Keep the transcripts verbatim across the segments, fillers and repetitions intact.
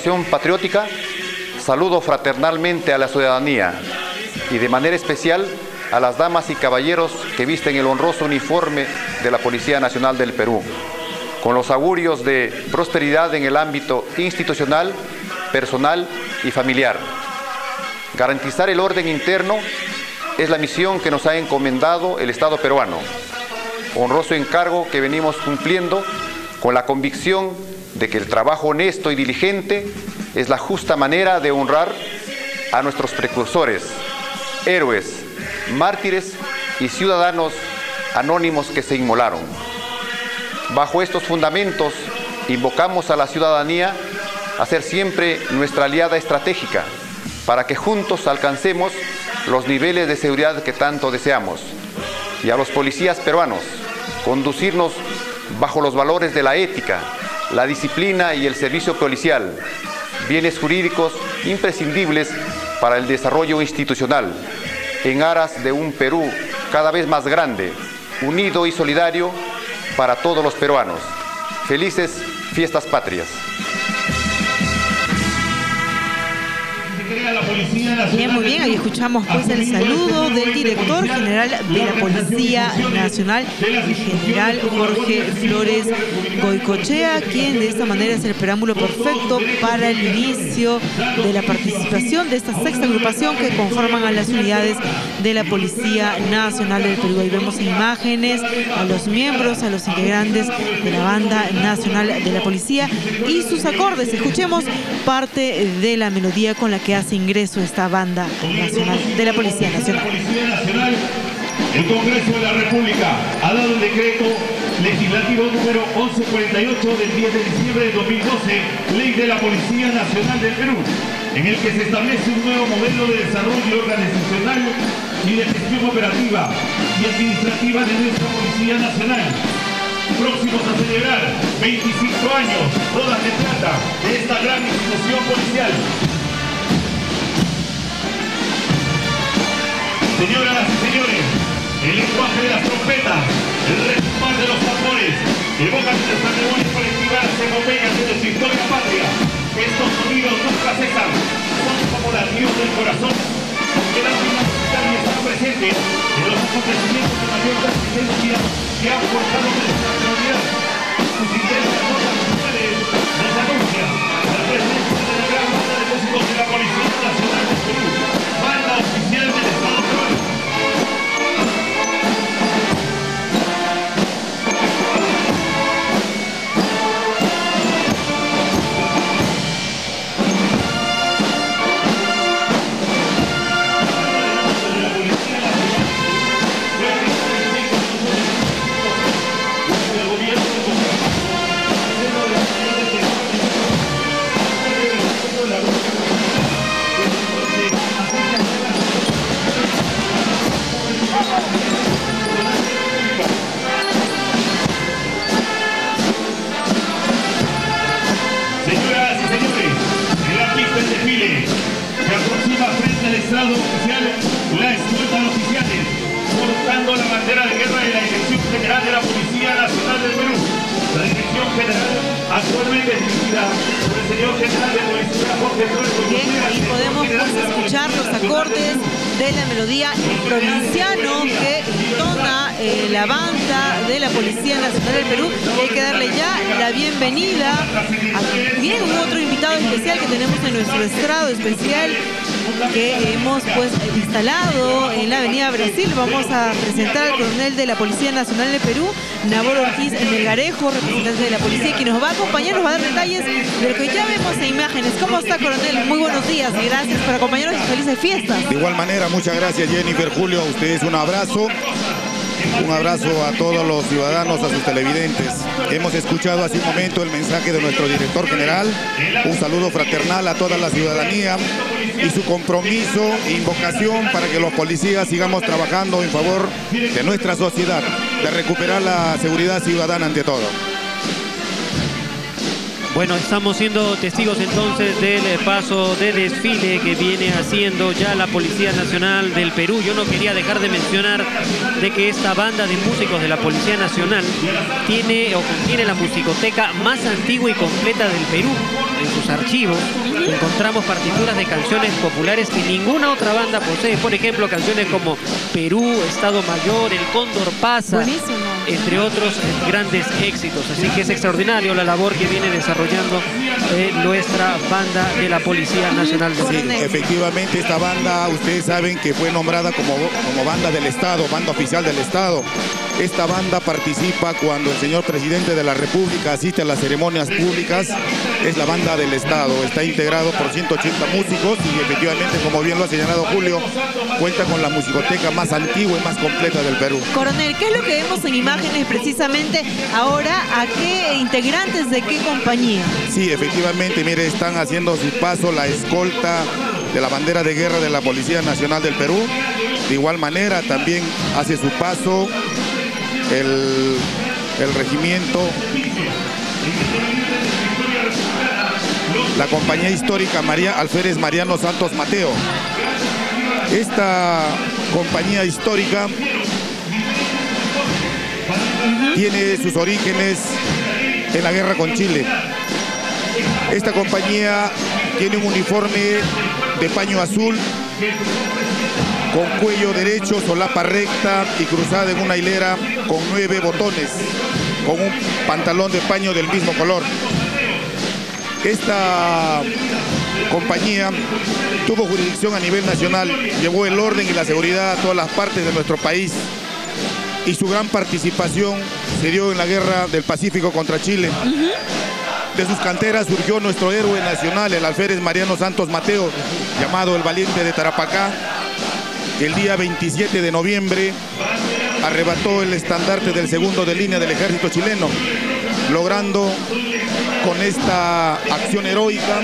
agrupación patriótica, saludo fraternalmente a la ciudadanía y de manera especial a las damas y caballeros que visten el honroso uniforme de la Policía Nacional del Perú, con los augurios de prosperidad en el ámbito institucional, personal y familiar. Garantizar el orden interno es la misión que nos ha encomendado el Estado peruano, honroso encargo que venimos cumpliendo con la convicción de que el trabajo honesto y diligente es la justa manera de honrar a nuestros precursores, héroes, mártires y ciudadanos anónimos que se inmolaron. Bajo estos fundamentos, invocamos a la ciudadanía a ser siempre nuestra aliada estratégica para que juntos alcancemos los niveles de seguridad que tanto deseamos, y a los policías peruanos conducirnos bajo los valores de la ética, la disciplina y el servicio policial, bienes jurídicos imprescindibles para el desarrollo institucional, en aras de un Perú cada vez más grande, unido y solidario para todos los peruanos. Felices Fiestas Patrias. Bien, muy bien, ahí escuchamos pues el saludo del director general de la Policía Nacional, el general Jorge Flores Goicoechea, quien de esta manera es el preámbulo perfecto para el inicio de la participación de esta sexta agrupación que conforman a las unidades de la Policía Nacional del Perú. Ahí vemos imágenes a los miembros, a los integrantes de la Banda Nacional de la Policía y sus acordes. Escuchemos parte de la melodía con la que hace ingreso esta Banda Nacional de la Policía Nacional. El Congreso de la República ha dado el decreto legislativo número once cuarenta y ocho del diez de diciembre de dos mil doce, Ley de la Policía Nacional del Perú, en el que se establece un nuevo modelo de desarrollo organizacional y de gestión operativa y administrativa de nuestra Policía Nacional. Próximos a celebrar veinticinco años, bodas de plata, de esta gran institución policial. Señoras y señores, el lenguaje de las trompetas, el retumbar de los tambores, evocan nuestra memoria colectiva las epopeyas de nuestra historia patria. Estos sonidos nunca cesan, son como latidos del corazón, aunque la vida musical está presente en los acontecimientos de mayor trascendencia que han forjado nuestra nacionalidad. Sus intensas notas musicales nos anuncian la presencia de la gran banda de músicos de la Policía Nacional del Perú, banda oficial del Estado peruano. Oficial, la escolta de oficiales, portando la bandera de guerra de la Dirección General de la Policía Nacional del Perú. La Dirección General actualmente dirigida por el señor general de Policía Jorge Flores Goicoechea. Bien, y podemos pues, escuchar los acordes de la melodía provinciano que entona eh, la banda de la Policía Nacional del Perú. Hay que darle ya la bienvenida a bien un otro invitado especial que tenemos en nuestro estrado especial que hemos pues instalado en la avenida Brasil. Vamos a presentar al coronel de la Policía Nacional de Perú, Nabor Ortiz Melgarejo, representante de la policía, que nos va a acompañar, nos va a dar detalles de lo que ya vemos en imágenes. ¿Cómo está, coronel? Muy buenos días y gracias por acompañarnos y felices fiestas. De igual manera, muchas gracias, Jennifer, Julio, a ustedes un abrazo. Un abrazo a todos los ciudadanos, a sus televidentes. Hemos escuchado hace un momento el mensaje de nuestro director general. Un saludo fraternal a toda la ciudadanía y su compromiso e invocación para que los policías sigamos trabajando en favor de nuestra sociedad, de recuperar la seguridad ciudadana ante todo. Bueno, estamos siendo testigos entonces del paso de desfile que viene haciendo ya la Policía Nacional del Perú. Yo no quería dejar de mencionar de que esta banda de músicos de la Policía Nacional tiene o contiene la musicoteca más antigua y completa del Perú. en sus archivos, encontramos partituras de canciones populares que ninguna otra banda posee. Por ejemplo, canciones como Perú, Estado Mayor, El Cóndor Pasa, buenísimo, entre otros grandes éxitos. Así que es extraordinario la labor que viene desarrollando eh, nuestra banda de la Policía Nacional del Perú. Efectivamente, esta banda, ustedes saben que fue nombrada como, como banda del Estado, banda oficial del Estado. Esta banda participa cuando el señor presidente de la República asiste a las ceremonias públicas. Es la banda del Estado, está integrado por ciento ochenta músicos y efectivamente, como bien lo ha señalado Julio, cuenta con la musicoteca más antigua y más completa del Perú. Coronel, ¿qué es lo que vemos en imágenes precisamente ahora? ¿A qué integrantes de qué compañía? Sí, efectivamente, mire, están haciendo su paso la escolta de la bandera de guerra de la Policía Nacional del Perú. De igual manera, también hace su paso el, el regimiento, la compañía histórica María Alférez Mariano Santos Mateo. Esta compañía histórica tiene sus orígenes en la guerra con Chile. Esta compañía tiene un uniforme de paño azul con cuello derecho, solapa recta y cruzada en una hilera con nueve botones, con un pantalón de paño del mismo color. Esta compañía tuvo jurisdicción a nivel nacional, llevó el orden y la seguridad a todas las partes de nuestro país y su gran participación se dio en la guerra del Pacífico contra Chile. Uh-huh. De sus canteras surgió nuestro héroe nacional, el alférez Mariano Santos Mateo, llamado el Valiente de Tarapacá, que el día veintisiete de noviembre arrebató el estandarte del segundo de línea del ejército chileno, logrando con esta acción heroica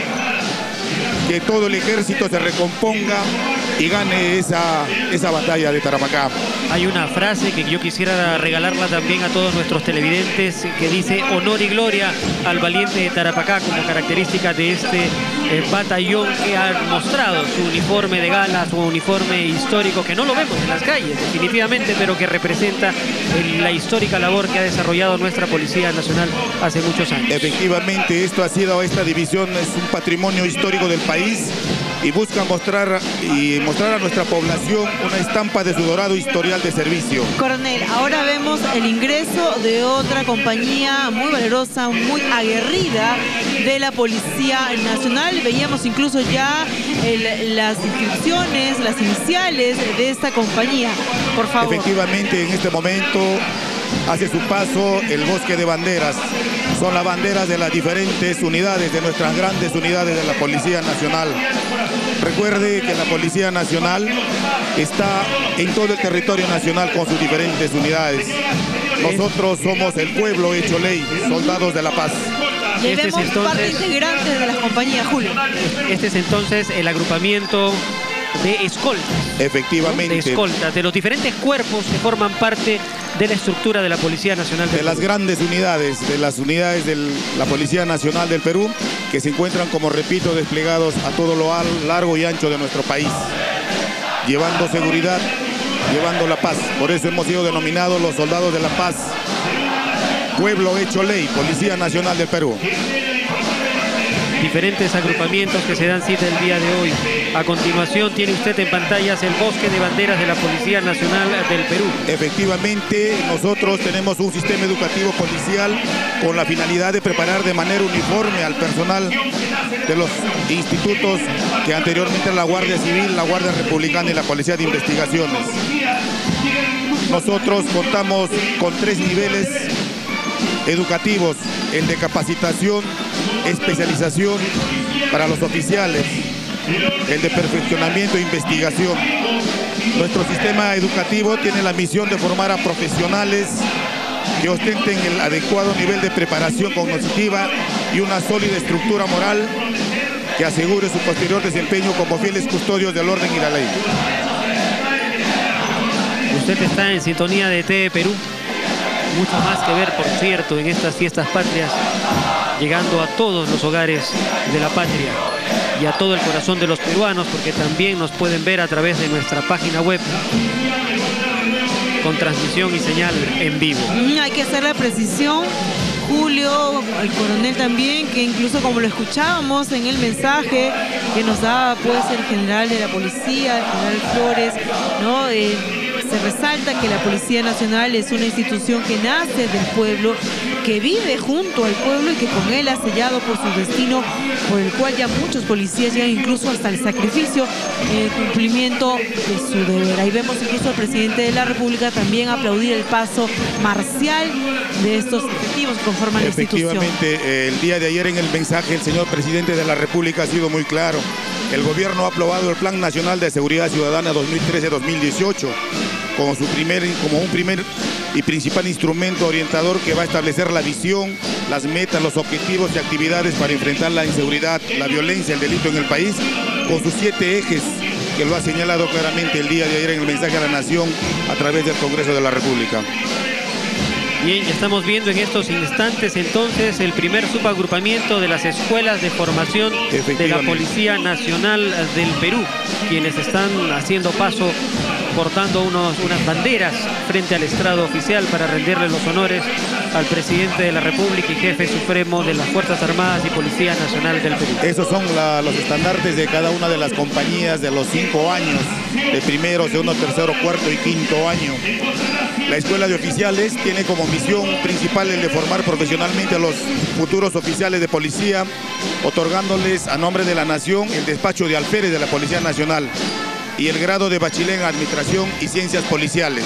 que todo el ejército se recomponga y gane esa, esa batalla de Tarapacá. Hay una frase que yo quisiera regalarla también a todos nuestros televidentes que dice: honor y gloria al Valiente de Tarapacá, como característica de este eh, batallón que ha mostrado su uniforme de gala, su uniforme histórico, que no lo vemos en las calles definitivamente, pero que representa el, la histórica labor que ha desarrollado nuestra Policía Nacional hace muchos años. Efectivamente, esto ha sido, esta división es un patrimonio histórico del país y busca mostrar y mostrar a nuestra población una estampa de su dorado historial de servicio. Coronel, ahora vemos el ingreso de otra compañía muy valerosa, muy aguerrida de la Policía Nacional. Veíamos incluso ya el, las inscripciones, las iniciales de esta compañía. Por favor. Efectivamente, en este momento hace su paso el Bosque de Banderas. Son las banderas de las diferentes unidades, de nuestras grandes unidades de la Policía Nacional. Recuerde que la Policía Nacional está en todo el territorio nacional con sus diferentes unidades. Nosotros somos el pueblo hecho ley, soldados de la paz. Y este vemos es entonces, parte integrante de las compañías, Julio. Este es entonces el agrupamiento de escoltas. Efectivamente. De escoltas, de los diferentes cuerpos que forman parte de la estructura de la Policía Nacional del De las grandes unidades, de las unidades de la Policía Nacional del Perú, que se encuentran, como repito, desplegados a todo lo largo y ancho de nuestro país, llevando seguridad, llevando la paz. Por eso hemos sido denominados los soldados de la paz. Pueblo hecho ley, Policía Nacional del Perú. Diferentes agrupamientos que se dan cita el día de hoy. A continuación tiene usted en pantallas el Bosque de Banderas de la Policía Nacional del Perú. Efectivamente, nosotros tenemos un sistema educativo policial con la finalidad de preparar de manera uniforme al personal de los institutos que anteriormente la Guardia Civil, la Guardia Republicana y la Policía de Investigaciones. Nosotros contamos con tres niveles educativos: el de capacitación, especialización para los oficiales, el de perfeccionamiento e investigación. Nuestro sistema educativo tiene la misión de formar a profesionales que ostenten el adecuado nivel de preparación cognitiva y una sólida estructura moral que asegure su posterior desempeño como fieles custodios del orden y la ley. Usted está en sintonía de T V Perú. Mucho más que ver, por cierto, en estas fiestas patrias, llegando a todos los hogares de la patria y a todo el corazón de los peruanos, porque también nos pueden ver a través de nuestra página web con transmisión y señal en vivo. Hay que hacer la precisión, Julio, al coronel también, que incluso como lo escuchábamos en el mensaje que nos daba pues el general de la policía, el general Flores, ¿no? Eh, se resalta que la Policía Nacional es una institución que nace del pueblo, que vive junto al pueblo y que con él ha sellado por su destino, por el cual ya muchos policías llegan incluso hasta el sacrificio en el cumplimiento de su deber. Ahí vemos incluso al presidente de la República también aplaudir el paso marcial de estos efectivos que conforman la institución. Efectivamente, el día de ayer en el mensaje el señor presidente de la República ha sido muy claro. El gobierno ha aprobado el Plan Nacional de Seguridad Ciudadana dos mil trece a dos mil dieciocho como, su primer, como un primer y principal instrumento orientador que va a establecer la visión, las metas, los objetivos y actividades para enfrentar la inseguridad, la violencia, el delito en el país, con sus siete ejes que lo ha señalado claramente el día de ayer en el mensaje a la Nación a través del Congreso de la República. Bien, estamos viendo en estos instantes entonces el primer subagrupamiento de las escuelas de formación de la Policía Nacional del Perú, quienes están haciendo paso portando unos, unas banderas frente al estrado oficial para rendirle los honores al presidente de la República y jefe supremo de las Fuerzas Armadas y Policía Nacional del Perú. Esos son la, los estandartes de cada una de las compañías de los cinco años, de primero, segundo, tercero, cuarto y quinto año. La Escuela de Oficiales tiene como misión principal el de formar profesionalmente a los futuros oficiales de policía, otorgándoles a nombre de la Nación el despacho de alférez de la Policía Nacional y el grado de bachiller en Administración y Ciencias Policiales.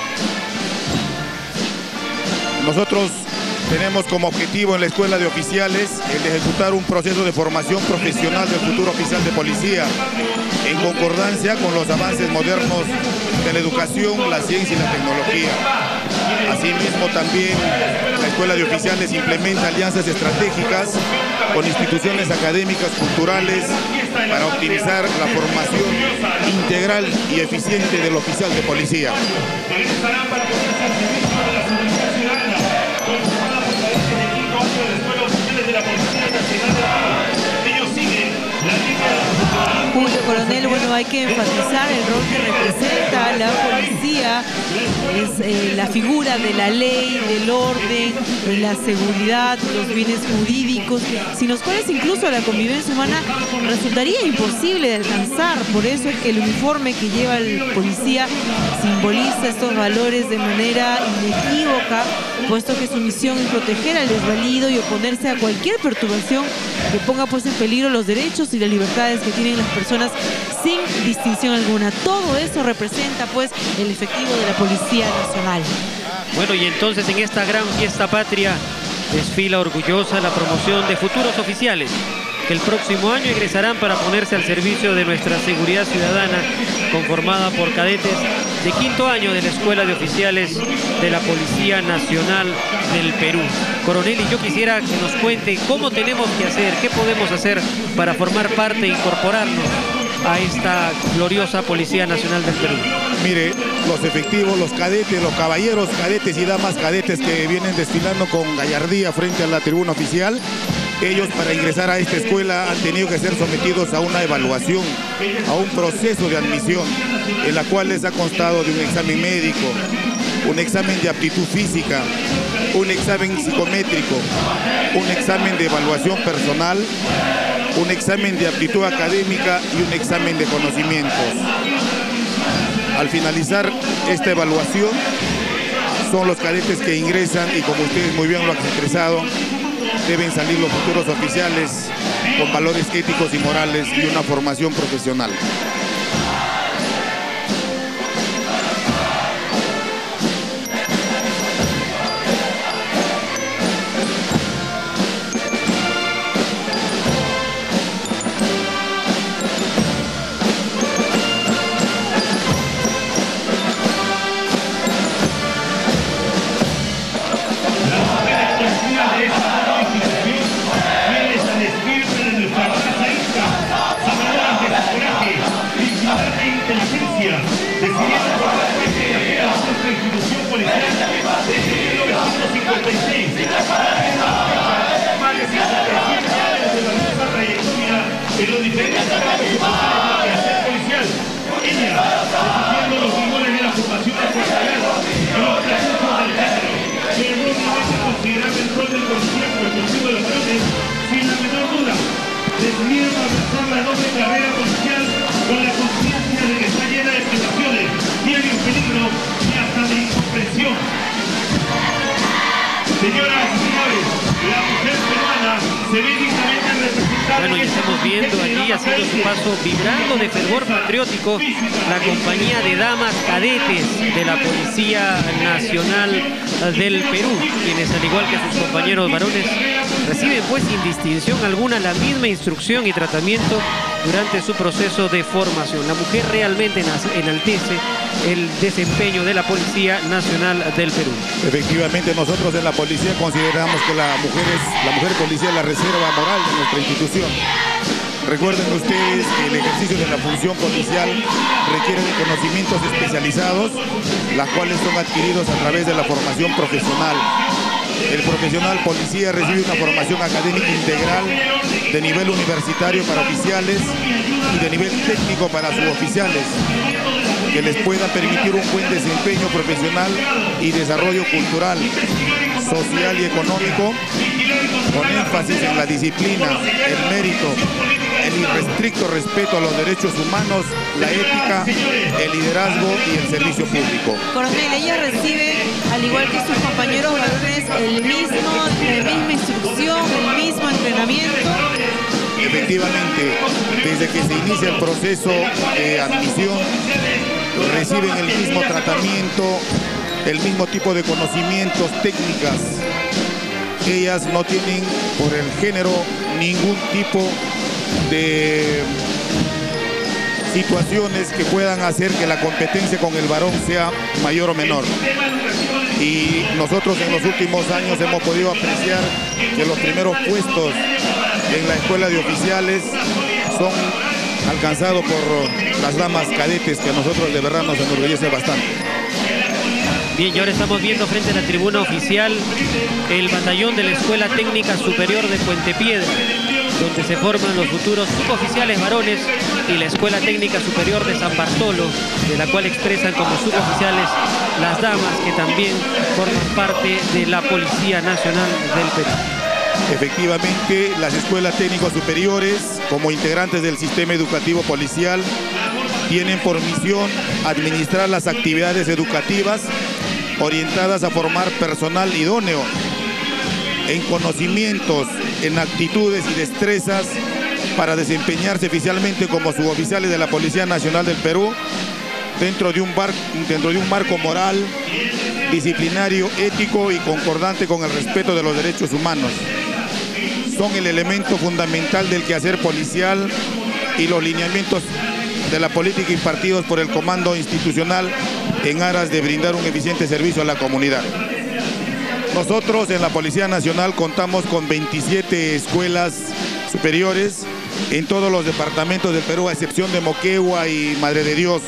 Nosotros tenemos como objetivo en la Escuela de Oficiales el de ejecutar un proceso de formación profesional del futuro oficial de policía en concordancia con los avances modernos de la educación, la ciencia y la tecnología. Asimismo, también la Escuela de Oficiales implementa alianzas estratégicas con instituciones académicas, culturales, para optimizar la formación integral y eficiente del oficial de policía. Julio, coronel, bueno, hay que enfatizar el rol que representa la policía, es eh, la figura de la ley, del orden, de la seguridad, los bienes jurídicos, sin los cuales incluso la convivencia humana resultaría imposible de alcanzar. Por eso es que el uniforme que lleva el policía simboliza estos valores de manera inequívoca, puesto que su misión es proteger al desvalido y oponerse a cualquier perturbación que ponga pues en peligro los derechos y las libertades que tienen las personas sin distinción alguna. Todo eso representa pues el efectivo de la Policía Nacional. Bueno, y entonces en esta gran fiesta patria desfila orgullosa la promoción de futuros oficiales que el próximo año ingresarán para ponerse al servicio de nuestra seguridad ciudadana, conformada por cadetes de quinto año de la Escuela de Oficiales de la Policía Nacional del Perú. Coronel, y yo quisiera que nos cuente cómo tenemos que hacer, qué podemos hacer para formar parte e incorporarnos a esta gloriosa Policía Nacional del Perú. Mire, los efectivos, los cadetes, los caballeros cadetes y damas cadetes que vienen desfilando con gallardía frente a la tribuna oficial, ellos para ingresar a esta escuela han tenido que ser sometidos a una evaluación, a un proceso de admisión, en la cual les ha constado de un examen médico, un examen de aptitud física, un examen psicométrico, un examen de evaluación personal, un examen de aptitud académica y un examen de conocimientos. Al finalizar esta evaluación, son los cadetes que ingresan y, como ustedes muy bien lo han expresado, deben salir los futuros oficiales con valores éticos y morales y una formación profesional. En los diferentes campos de quehacer policial, ella, defendiendo los iguales de la formación empresarial, en los recursos del género, que enormemente considerable el rol del Bueno, y estamos viendo allí haciendo su paso, vibrando de fervor patriótico, la compañía de damas cadetes de la Policía Nacional del Perú, quienes al igual que sus compañeros varones reciben pues sin distinción alguna la misma instrucción y tratamiento durante su proceso de formación. La mujer realmente enaltece el desempeño de la Policía Nacional del Perú. Efectivamente, nosotros en la policía consideramos que la mujer es la mujer policía es la reserva moral de nuestra institución. Recuerden ustedes que el ejercicio de la función policial requiere de conocimientos especializados, las cuales son adquiridos a través de la formación profesional. El profesional policía recibe una formación académica integral de nivel universitario para oficiales y de nivel técnico para suboficiales, que les pueda permitir un buen desempeño profesional y desarrollo cultural, social y económico, con énfasis en la disciplina, el mérito, el irrestricto respeto a los derechos humanos, la ética, el liderazgo y el servicio público. Coronel, ella recibe, al igual que sus compañeros varones, el mismo, la misma instrucción, el mismo entrenamiento. Efectivamente, desde que se inicia el proceso de admisión, reciben el mismo tratamiento, el mismo tipo de conocimientos, técnicas. Ellas no tienen por el género ningún tipo de situaciones que puedan hacer que la competencia con el varón sea mayor o menor. Y nosotros en los últimos años hemos podido apreciar que los primeros puestos en la escuela de oficiales son alcanzados por las damas cadetes, que a nosotros de verdad nos enorgullece bastante. Bien, y ahora estamos viendo frente a la tribuna oficial el batallón de la Escuela Técnica Superior de Puente Piedra, donde se forman los futuros suboficiales varones, y la Escuela Técnica Superior de San Bartolo, de la cual expresan como suboficiales las damas que también forman parte de la Policía Nacional del Perú. Efectivamente, las escuelas técnicas superiores, como integrantes del sistema educativo policial, tienen por misión administrar las actividades educativas orientadas a formar personal idóneo en conocimientos, en actitudes y destrezas para desempeñarse oficialmente como suboficiales de la Policía Nacional del Perú dentro de un, bar, dentro de un marco moral, disciplinario, ético y concordante con el respeto de los derechos humanos. Son el elemento fundamental del quehacer policial y los lineamientos de la política impartidos por el comando institucional en aras de brindar un eficiente servicio a la comunidad. Nosotros en la Policía Nacional contamos con veintisiete escuelas superiores en todos los departamentos del Perú, a excepción de Moquegua y Madre de Dios.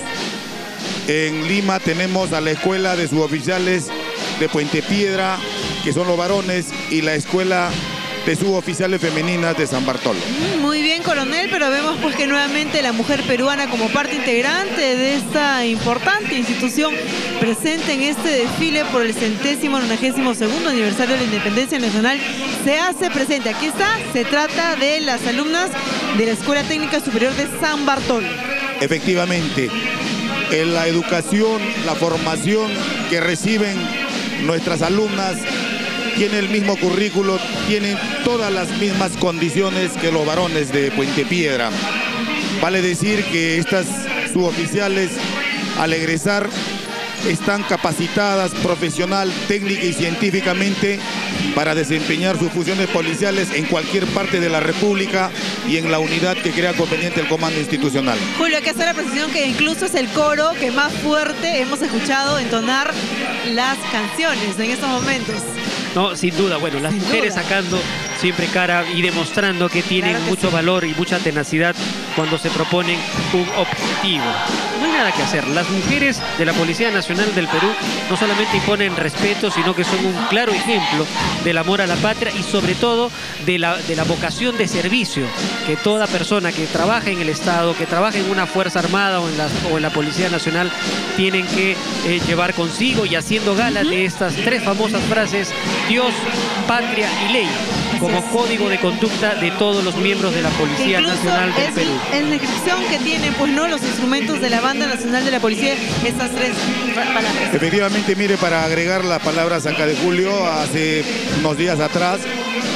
En Lima tenemos a la Escuela de Suboficiales de Puente Piedra, que son los varones, y la Escuela de Suboficiales Femeninas de San Bartolo. Muy bien, coronel, pero vemos pues que nuevamente la mujer peruana como parte integrante de esta importante institución presente en este desfile por el centésimo nonagésimo segundo aniversario de la Independencia Nacional se hace presente. Aquí está, se trata de las alumnas de la Escuela Técnica Superior de San Bartolo. Efectivamente, en la educación, la formación que reciben nuestras alumnas tiene el mismo currículo, tienen todas las mismas condiciones que los varones de Puente Piedra. Vale decir que estas suboficiales al egresar están capacitadas profesional, técnica y científicamente para desempeñar sus funciones policiales en cualquier parte de la República y en la unidad que crea conveniente el comando institucional. Julio, hay que hacer la precisión que incluso es el coro que más fuerte hemos escuchado entonar las canciones en estos momentos. No, sin duda. Bueno, las sin mujeres duda. sacando siempre cara y demostrando que tienen Claro que mucho sí. valor y mucha tenacidad cuando se proponen un objetivo. No hay nada que hacer. Las mujeres de la Policía Nacional del Perú no solamente imponen respeto, sino que son un claro ejemplo del amor a la patria y sobre todo de la, de la vocación de servicio que toda persona que trabaja en el Estado, que trabaja en una Fuerza Armada o en la, o en la Policía Nacional, tienen que eh, llevar consigo, y haciendo gala de estas tres famosas frases: Dios, patria y ley, como código de conducta de todos los miembros de la Policía Incluso Nacional del es, Perú. es la inscripción que tienen, pues no, los instrumentos de la Banda Nacional de la Policía, estas tres palabras. Efectivamente, mire, para agregar las palabras acá de Julio, hace unos días atrás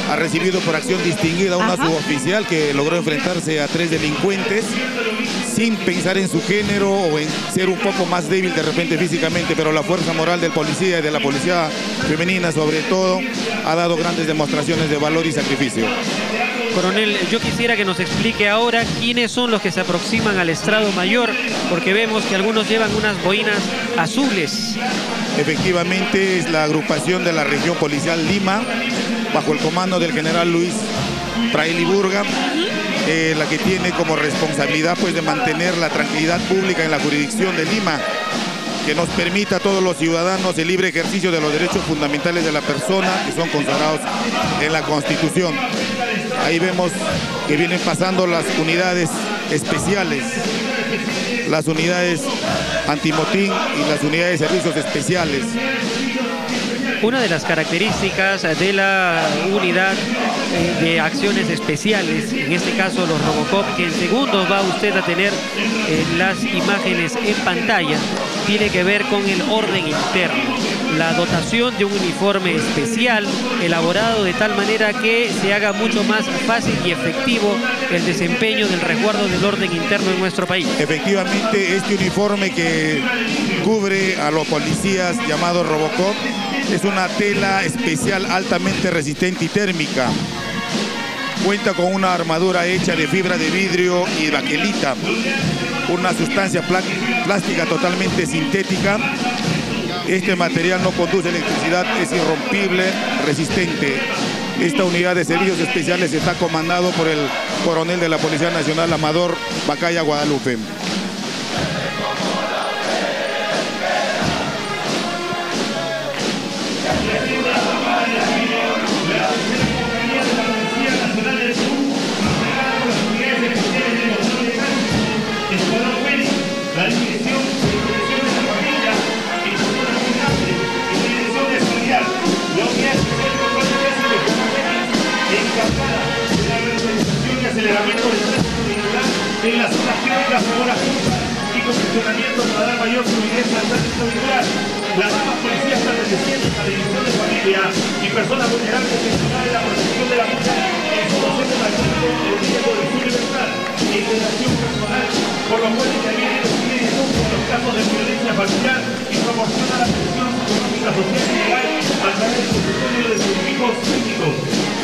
ha recibido por acción distinguida a una Ajá. suboficial que logró enfrentarse a tres delincuentes sin pensar en su género o en ser un poco más débil de repente físicamente, pero la fuerza moral del policía y de la policía femenina sobre todo ha dado grandes demostraciones de valor y sacrificio. Coronel, yo quisiera que nos explique ahora quiénes son los que se aproximan al estrado mayor, porque vemos que algunos llevan unas boinas azules. Efectivamente es la agrupación de la región policial Lima, bajo el comando del general Luis Trailiburga, eh, la que tiene como responsabilidad pues de mantener la tranquilidad pública en la jurisdicción de Lima, que nos permita a todos los ciudadanos el libre ejercicio de los derechos fundamentales de la persona que son consagrados en la Constitución. Ahí vemos que vienen pasando las unidades especiales, las unidades antimotín y las unidades de servicios especiales. Una de las características de la unidad eh, de acciones especiales, en este caso los Robocop, que en segundos va usted a tener eh, las imágenes en pantalla, tiene que ver con el orden interno. La dotación de un uniforme especial elaborado de tal manera que se haga mucho más fácil y efectivo el desempeño del resguardo del orden interno en nuestro país. Efectivamente, este uniforme que cubre a los policías llamados Robocop es una tela especial altamente resistente y térmica. Cuenta con una armadura hecha de fibra de vidrio y baquelita, una sustancia plástica totalmente sintética. Este material no conduce electricidad, es irrompible, resistente. Esta unidad de servicios especiales está comandado por el coronel de la Policía Nacional, Amador Bacaya Guadalupe. Aceleramiento de seguridad en las zonas críticas de horas punta y condicionamiento para dar mayor fluidez al tránsito vehicular. Las damas policías pertenecientes a la división de familia y personas vulnerables en la protección de la mujer en su proceso de acceso el riesgo de su libertad e integración personal, por lo cual interviene y decide y denuncia los casos de violencia familiar y proporciona la atención económica, social y legal a través del consultorio de sus equipos técnicos.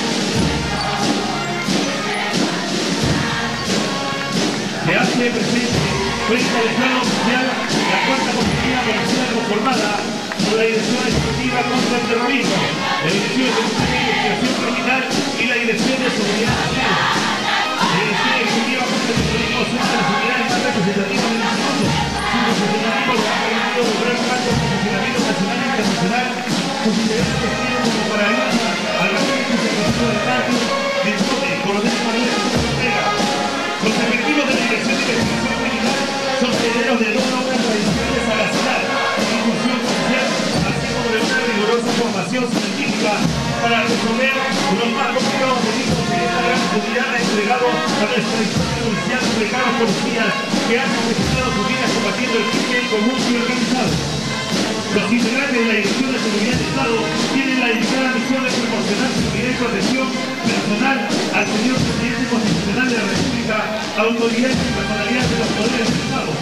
Se hace presente frente al Estado Oficial la cuarta Compañía Policial conformada por la Dirección Ejecutiva contra el Terrorismo, la Dirección Ejecutiva de Investigación Criminal y la Dirección de Seguridad Nacional. La Dirección Ejecutiva contra el Terrorismo son las unidades más representativas del Instituto. Su profesionalismo lo ha permitido lograr un alto posicionamiento nacional e internacional, sus integrantes tienen como paradigma al jefe ejecutivo del Estado, del coronel Manuel Ortega. Los efectivos de la Dirección de Investigación Criminal son herederos de dos obras tradicionales a la ciudad, incursión social, así como de una rigurosa formación científica para resolver los más complicados delitos de esta gran comunidad ha entregado a nuestra historia policial de caros policías que han sacrificado sus vidas combatiendo el crimen común y organizado. Los integrantes de la Dirección de Seguridad del Estado tienen la delicada misión de proporcionar seguridad y protección personal al señor presidente constitucional de la República, autoridades y personalidades de los poderes del Estado.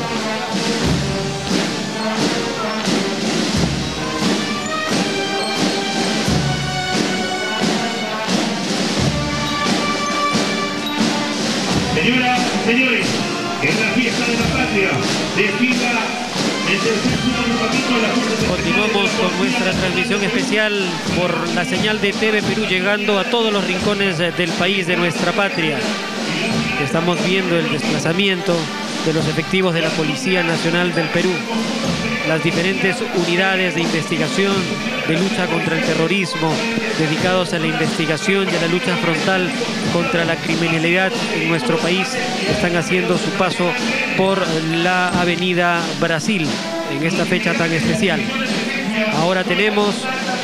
Señoras y señores, en la fiesta de la patria, desfila el tercer agrupamiento de la Fuerza. Continuamos con nuestra transmisión especial por la señal de T V Perú, llegando a todos los rincones del país, de nuestra patria. Estamos viendo el desplazamiento de los efectivos de la Policía Nacional del Perú, las diferentes unidades de investigación, de lucha contra el terrorismo, dedicados a la investigación y a la lucha frontal contra la criminalidad en nuestro país, están haciendo su paso por la avenida Brasil en esta fecha tan especial. Ahora tenemos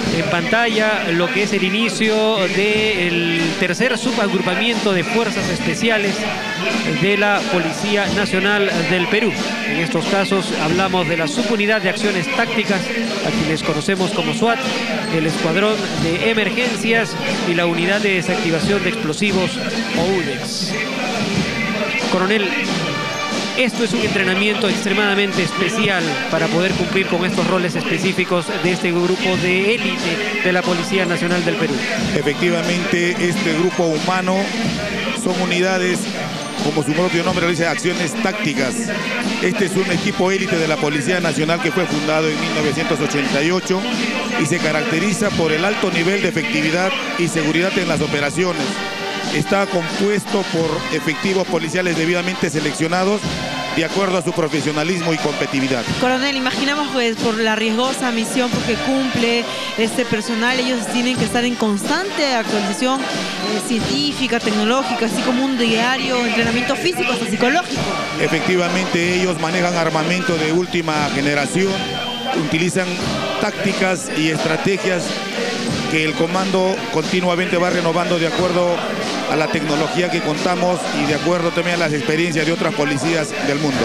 en pantalla lo que es el inicio del tercer subagrupamiento de fuerzas especiales de la Policía Nacional del Perú. En estos casos hablamos de la subunidad de acciones tácticas, a quienes conocemos como SWAT, el escuadrón de emergencias y la unidad de desactivación de explosivos o U D E X. Coronel, esto es un entrenamiento extremadamente especial para poder cumplir con estos roles específicos de este grupo de élite de la Policía Nacional del Perú. Efectivamente, este grupo humano son unidades, como su propio nombre lo dice, acciones tácticas. Este es un equipo élite de la Policía Nacional que fue fundado en mil novecientos ochenta y ocho y se caracteriza por el alto nivel de efectividad y seguridad en las operaciones. Está compuesto por efectivos policiales debidamente seleccionados de acuerdo a su profesionalismo y competitividad. Coronel, imaginamos que por la riesgosa misión porque cumple este personal, ellos tienen que estar en constante actualización eh, científica, tecnológica, así como un diario entrenamiento físico hasta psicológico. Efectivamente, ellos manejan armamento de última generación, utilizan tácticas y estrategias que el comando continuamente va renovando de acuerdo a la tecnología que contamos y de acuerdo también a las experiencias de otras policías del mundo.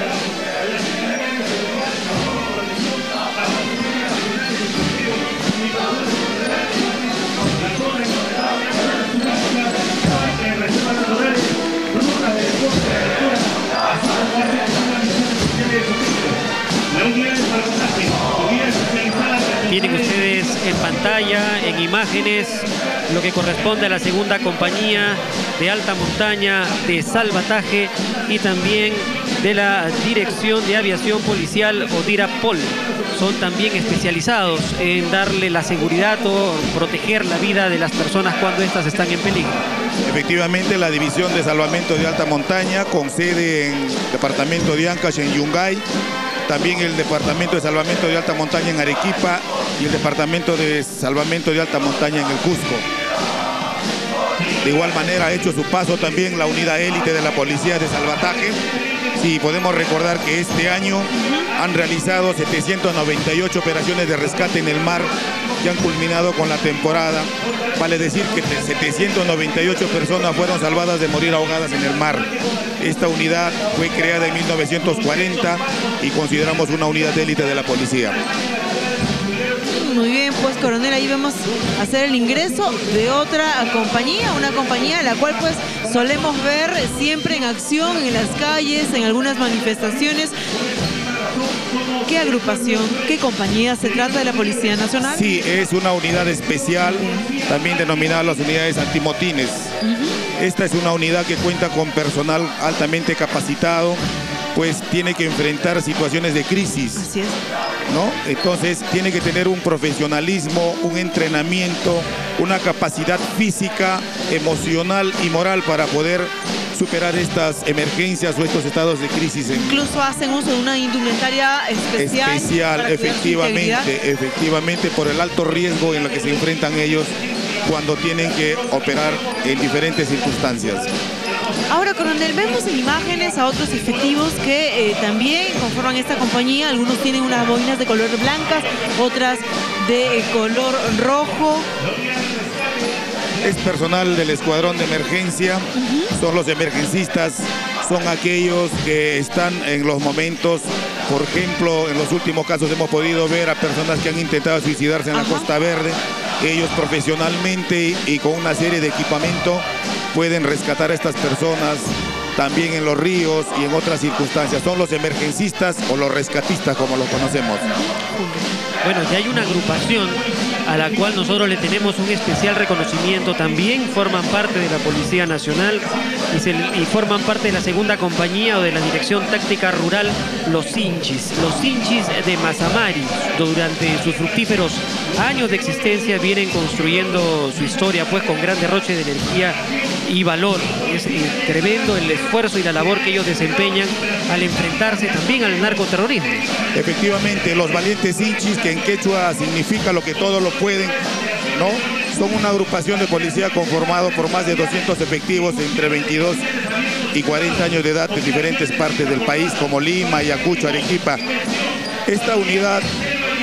Tienen ustedes en pantalla, en imágenes, lo que corresponde a la segunda compañía de alta montaña de salvataje y también de la Dirección de Aviación Policial o DIRAPOL. Son también especializados en darle la seguridad o proteger la vida de las personas cuando éstas están en peligro. Efectivamente, la División de Salvamento de Alta Montaña, con sede en el departamento de Ancash, en Yungay, también el Departamento de Salvamento de Alta Montaña en Arequipa y el Departamento de Salvamento de Alta Montaña en el Cusco. De igual manera ha hecho su paso también la unidad élite de la Policía de Salvataje. Sí, podemos recordar que este año han realizado setecientas noventa y ocho operaciones de rescate en el mar que han culminado con la temporada. Vale decir que setecientas noventa y ocho personas fueron salvadas de morir ahogadas en el mar. Esta unidad fue creada en mil novecientos cuarenta y consideramos una unidad de élite de la policía. Muy bien, pues coronel, ahí vemos hacer el ingreso de otra compañía, una compañía la cual pues solemos ver siempre en acción en las calles, en algunas manifestaciones. ¿Qué agrupación, qué compañía se trata de la Policía Nacional? Sí, es una unidad especial, también denominada las unidades antimotines. Uh-huh. Esta es una unidad que cuenta con personal altamente capacitado, pues tiene que enfrentar situaciones de crisis. Así es. ¿No? Entonces tiene que tener un profesionalismo, un entrenamiento, una capacidad física, emocional y moral para poder superar estas emergencias o estos estados de crisis. Incluso hacen uso de una indumentaria especial. Especial, efectivamente, efectivamente, por el alto riesgo en el que se enfrentan ellos cuando tienen que operar en diferentes circunstancias. Ahora, coronel, vemos en imágenes a otros efectivos que eh, también conforman esta compañía. Algunos tienen unas boinas de color blancas, otras de eh, color rojo. Es personal del escuadrón de emergencia, uh-huh. Son los emergencistas, son aquellos que están en los momentos, por ejemplo, en los últimos casos hemos podido ver a personas que han intentado suicidarse en uh-huh. la Costa Verde. Ellos profesionalmente y con una serie de equipamiento pueden rescatar a estas personas también en los ríos y en otras circunstancias. Son los emergencistas o los rescatistas, como los conocemos. Bueno, ya hay una agrupación a la cual nosotros le tenemos un especial reconocimiento. También forman parte de la Policía Nacional y, se, y forman parte de la segunda compañía o de la Dirección Táctica Rural, los Sinchis. Los Sinchis de Mazamari, durante sus fructíferos años de existencia vienen construyendo su historia pues con gran derroche de energía y valor. Es eh, tremendo el esfuerzo y la labor que ellos desempeñan al enfrentarse también al narcoterrorismo. Efectivamente, los valientes Sinchis, que en quechua significa lo que todos lo pueden, ¿no? Son una agrupación de policía conformado por más de doscientos efectivos entre veintidós y cuarenta años de edad de diferentes partes del país, como Lima, Ayacucho, Arequipa. Esta unidad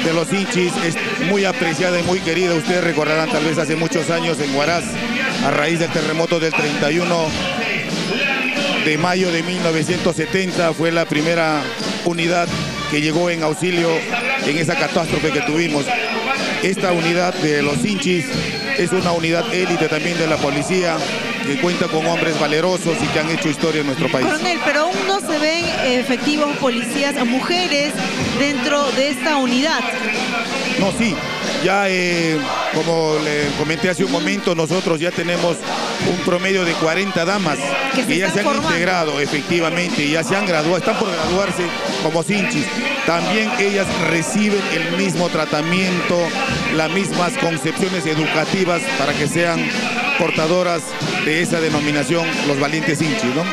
de los hinchis es muy apreciada y muy querida. Ustedes recordarán tal vez hace muchos años en Huaraz, a raíz del terremoto del treinta y uno de mayo de mil novecientos setenta, fue la primera unidad que llegó en auxilio en esa catástrofe que tuvimos. Esta unidad de los hinchis es una unidad élite también de la policía, que cuenta con hombres valerosos y que han hecho historia en nuestro país. Coronel, pero aún no se ven efectivos policías, mujeres dentro de esta unidad. No, sí, ya eh, como le comenté hace un momento, nosotros ya tenemos un promedio de cuarenta damas que, se que ya se han formando. integrado efectivamente, ya se han graduado, están por graduarse como hinchis. También ellas reciben el mismo tratamiento, las mismas concepciones educativas para que sean portadoras de esa denominación, los valientes hinchis, ¿no?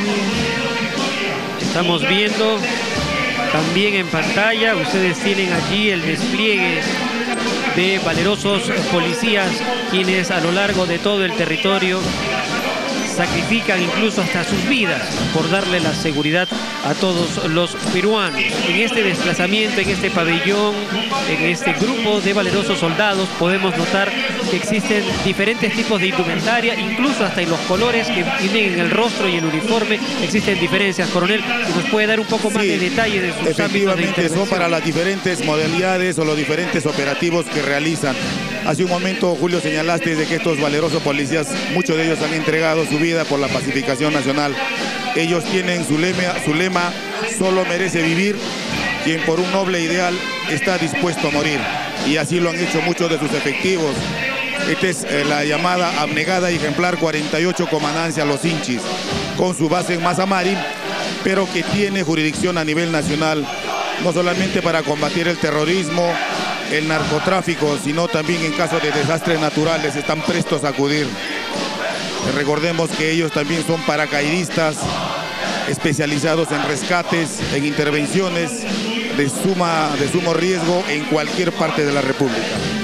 Estamos viendo también en pantalla, ustedes tienen allí el despliegue de valerosos policías, quienes a lo largo de todo el territorio sacrifican incluso hasta sus vidas por darle la seguridad a todos los peruanos. En este desplazamiento, en este pabellón, en este grupo de valerosos soldados, podemos notar que existen diferentes tipos de indumentaria, incluso hasta en los colores que tienen en el rostro y el uniforme existen diferencias. Coronel, si nos puede dar un poco más sí, de detalle de sus ámbitos de intervención. Efectivamente, son para las diferentes modalidades o los diferentes operativos que realizan. Hace un momento, Julio, señalaste de que estos valerosos policías, muchos de ellos han entregado su vida por la pacificación nacional. Ellos tienen su lema, su lema, solo merece vivir quien por un noble ideal está dispuesto a morir. Y así lo han hecho muchos de sus efectivos. Esta es eh, la llamada abnegada y ejemplar cuarenta y ocho Comandancia Los Hinchis, con su base en Mazamari, pero que tiene jurisdicción a nivel nacional, no solamente para combatir el terrorismo, el narcotráfico, sino también en caso de desastres naturales están prestos a acudir. Recordemos que ellos también son paracaidistas especializados en rescates, en intervenciones de, suma, de sumo riesgo en cualquier parte de la República.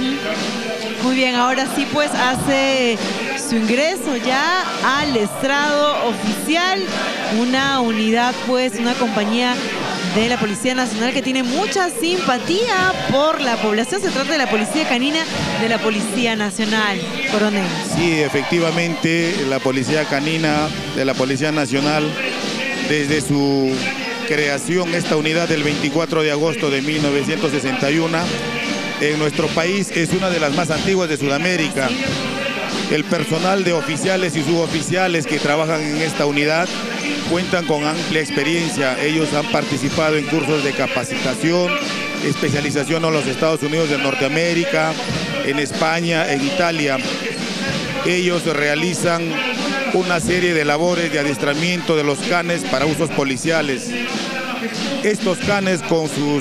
Muy bien, ahora sí pues hace su ingreso ya al estrado oficial, una unidad pues, una compañía de la Policía Nacional que tiene mucha simpatía por la población. Se trata de la Policía Canina de la Policía Nacional, coronel. Sí, efectivamente, la Policía Canina de la Policía Nacional, desde su creación, esta unidad del veinticuatro de agosto de mil novecientos sesenta y uno, en nuestro país es una de las más antiguas de Sudamérica. El personal de oficiales y suboficiales que trabajan en esta unidad cuentan con amplia experiencia. Ellos han participado en cursos de capacitación, especialización en los Estados Unidos de Norteamérica, en España, en Italia. Ellos realizan una serie de labores de adiestramiento de los canes para usos policiales. Estos canes con sus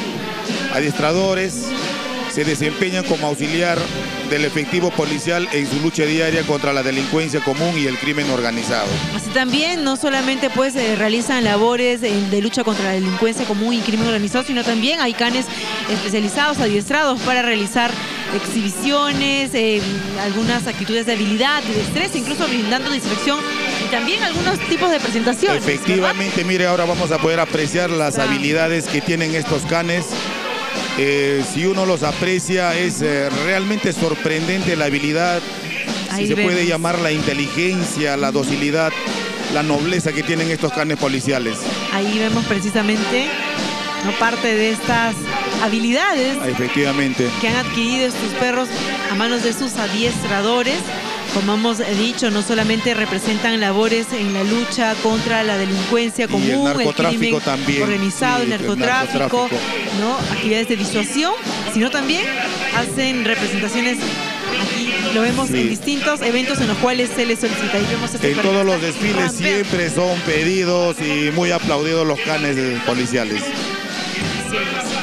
adiestradores se desempeñan como auxiliar del efectivo policial en su lucha diaria contra la delincuencia común y el crimen organizado. Así también no solamente pues eh, realizan labores de, de lucha contra la delincuencia común y crimen organizado, sino también hay canes especializados, adiestrados para realizar exhibiciones, eh, algunas actitudes de habilidad y destreza, incluso brindando distracción y también algunos tipos de presentaciones. Efectivamente, ¿verdad? Mire, ahora vamos a poder apreciar las ah. habilidades que tienen estos canes. Eh, si uno los aprecia, es eh, realmente sorprendente la habilidad, Ahí si se vemos. puede llamar la inteligencia, la docilidad, la nobleza que tienen estos canes policiales. Ahí vemos precisamente, ¿no?, parte de estas habilidades Efectivamente. que han adquirido estos perros a manos de sus adiestradores. Como hemos dicho, no solamente representan labores en la lucha contra la delincuencia común, y el narcotráfico el crimen también, organizado, sí, el, narcotráfico, el narcotráfico, ¿no?, actividades de disuasión, sino también hacen representaciones. Aquí lo vemos sí. en distintos eventos en los cuales se les solicita. Y vemos este en todos los desfiles siempre son pedidos y muy aplaudidos los canes policiales. Sí.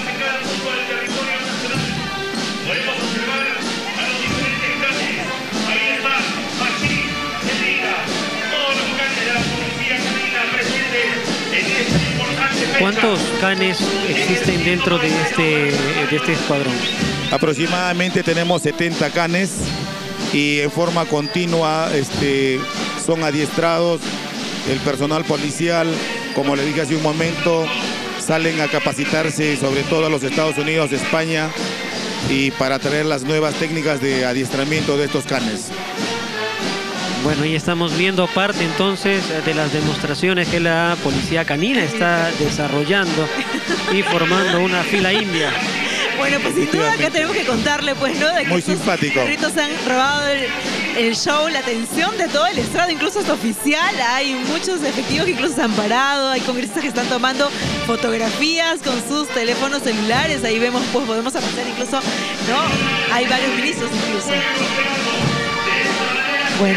¿Cuántos canes existen dentro de este, de este escuadrón? Aproximadamente tenemos setenta canes y en forma continua este, son adiestrados. El personal policial, como le dije hace un momento, salen a capacitarse sobre todo a los Estados Unidos, España, y para traer las nuevas técnicas de adiestramiento de estos canes. Bueno, y estamos viendo parte entonces de las demostraciones que la policía canina está desarrollando y formando una fila india. Bueno, pues sin duda acá tenemos que contarle, pues, ¿no? De que muy estos simpático. perritos han robado el, el show, la atención de todo el estrado, incluso hasta oficial. Hay muchos efectivos que incluso se han parado, hay congresistas que están tomando fotografías con sus teléfonos celulares. Ahí vemos, pues podemos apreciar incluso, ¿no? Hay varios ministros incluso. Bueno.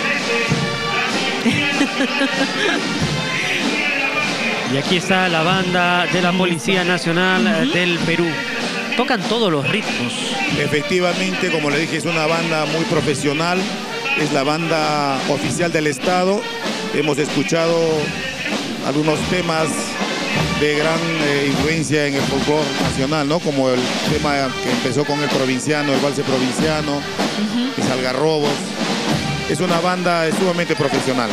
Y aquí está la banda de la Policía Nacional uh-huh. del Perú. Tocan todos los ritmos. Efectivamente, como le dije, es una banda muy profesional. Es la banda oficial del Estado. Hemos escuchado algunos temas de gran eh, influencia en el folclore nacional, ¿no? Como el tema que empezó con el provinciano, el valse provinciano, uh-huh. el Algarrobos. Es una banda sumamente profesional.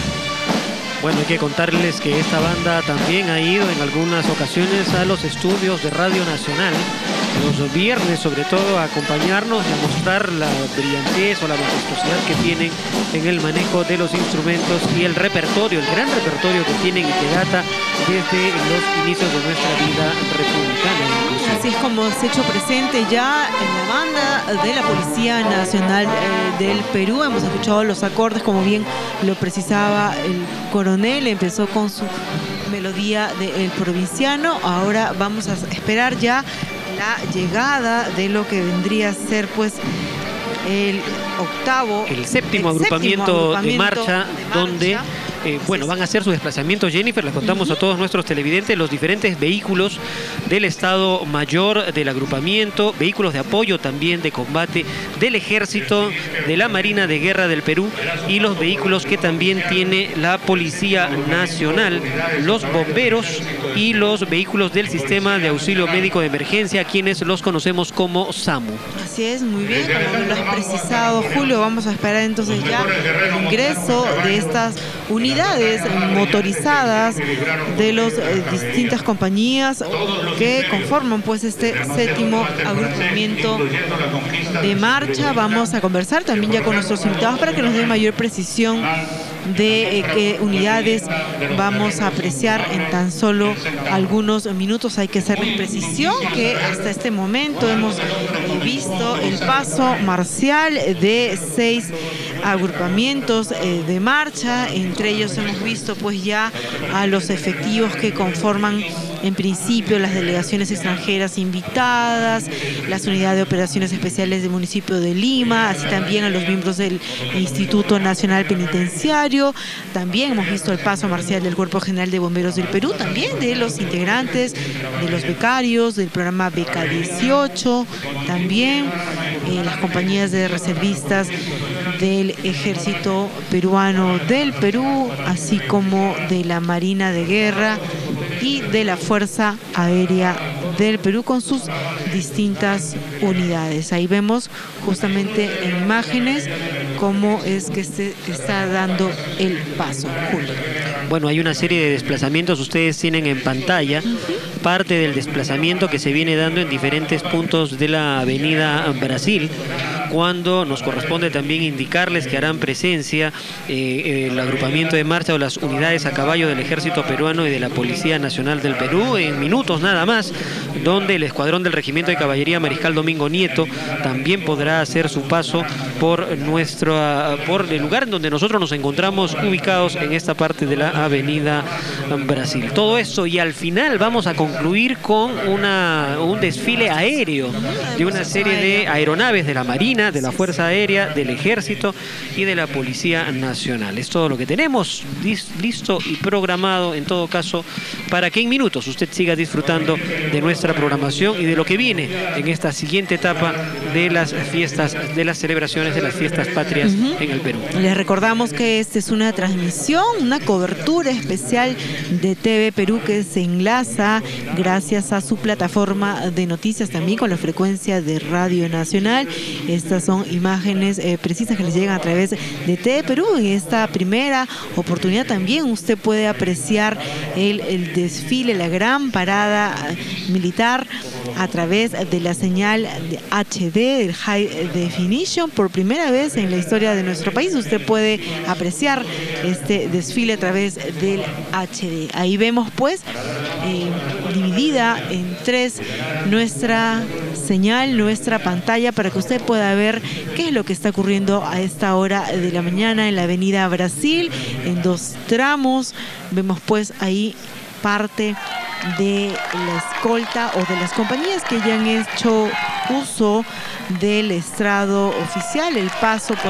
Bueno, hay que contarles que esta banda también ha ido en algunas ocasiones a los estudios de Radio Nacional, los viernes sobre todo, a acompañarnos y a mostrar la brillantez o la majestuosidad que tienen en el manejo de los instrumentos y el repertorio, el gran repertorio que tienen y que data desde los inicios de nuestra vida republicana. Así es como se ha hecho presente ya en la banda de la Policía Nacional eh, del Perú. Hemos escuchado los acordes, como bien lo precisaba el coronel, empezó con su melodía del provinciano. Ahora vamos a esperar ya la llegada de lo que vendría a ser pues el octavo, el séptimo, el agrupamiento, séptimo agrupamiento de marcha, de marcha donde Eh, bueno, van a hacer su desplazamiento, Jennifer, les contamos uh-huh. a todos nuestros televidentes los diferentes vehículos del Estado Mayor, del agrupamiento, vehículos de apoyo también de combate del Ejército, de la Marina de Guerra del Perú y los vehículos que también tiene la Policía Nacional, los bomberos y los vehículos del Sistema de Auxilio Médico de Emergencia, quienes los conocemos como SAMU. Así es, muy bien, como lo has precisado, Julio, vamos a esperar entonces ya el ingreso de estas unidades motorizadas de las eh, distintas compañías que conforman pues este séptimo agrupamiento de marcha. Vamos a conversar también ya con nuestros invitados para que nos den mayor precisión de eh, qué unidades vamos a apreciar en tan solo algunos minutos. Hay que hacerles precisión que hasta este momento hemos eh, visto el paso marcial de seis agrupamientos eh, de marcha. Entre ellos hemos visto pues ya a los efectivos que conforman en principio las delegaciones extranjeras invitadas, las unidades de operaciones especiales del municipio de Lima, así también a los miembros del Instituto Nacional Penitenciario. También hemos visto el paso marcial del Cuerpo General de Bomberos del Perú, también de los integrantes de los becarios del programa Beca dieciocho, también eh, las compañías de reservistas del Ejército Peruano del Perú, así como de la Marina de Guerra y de la Fuerza Aérea del Perú con sus distintas unidades. Ahí vemos justamente en imágenes cómo es que se está dando el paso, Julio. Bueno, hay una serie de desplazamientos, ustedes tienen en pantalla uh-huh. parte del desplazamiento que se viene dando en diferentes puntos de la avenida Brasil, cuando nos corresponde también indicarles que harán presencia eh, el agrupamiento de marcha o las unidades a caballo del Ejército Peruano y de la Policía Nacional del Perú en minutos nada más, donde el escuadrón del Regimiento de Caballería Mariscal Domingo Nieto también podrá hacer su paso por nuestro por el lugar en donde nosotros nos encontramos ubicados en esta parte de la avenida Brasil. Todo eso, y al final vamos a concluir con una, un desfile aéreo de una serie de aeronaves de la Marina, de la Fuerza Aérea, del Ejército y de la Policía Nacional. Es todo lo que tenemos listo y programado, en todo caso, para que en minutos usted siga disfrutando de nuestra programación y de lo que viene en esta siguiente etapa de las fiestas, de las celebraciones de las fiestas patrias uh-huh. en el Perú. Les recordamos que esta es una transmisión, una cobertura especial de T V Perú que se enlaza gracias a su plataforma de noticias, también con la frecuencia de Radio Nacional. Es Estas son imágenes eh, precisas que les llegan a través de T V Perú. En esta primera oportunidad también usted puede apreciar el, el desfile, la gran parada militar a través de la señal de H D, del High Definition. Por primera vez en la historia de nuestro país usted puede apreciar este desfile a través del H D. Ahí vemos pues eh, dividida en tres nuestra señal, nuestra pantalla, para que usted pueda ver qué es lo que está ocurriendo a esta hora de la mañana en la avenida Brasil, en dos tramos. Vemos pues ahí parte de la escolta o de las compañías que ya han hecho uso del estrado oficial, el paso por